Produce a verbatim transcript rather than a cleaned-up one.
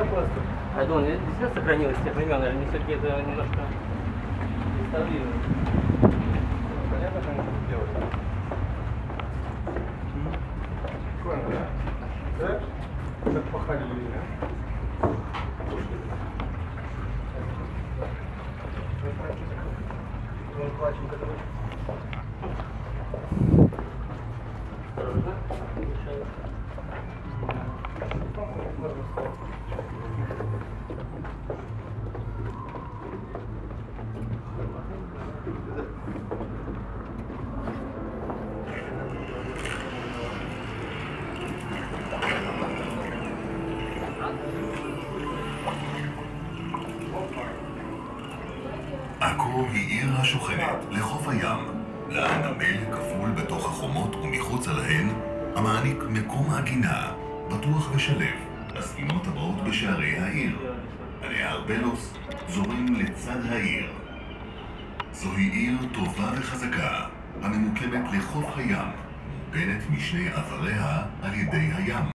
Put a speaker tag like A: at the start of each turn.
A: просто.
B: А он действительно сохранилось с тех времен, или они все-таки это немножко реставрируют?
A: Понятно, что они что-то делают. Прикольно, да? Да? Как пахали люди, да? Он плачет, который...
C: עכו היא עיר השוכנת לחוף הים, לנמל כפול בתוך החומות ומחוצה להן, המעניק מקום עגינה, בטוח ושלב, לספינות הבאות בשערי העיר. הנהר בלוס זורם לצד העיר. זוהי עיר טובה וחזקה, הממוקמת לחוף הים, מוגנת משני עבריה על ידי הים.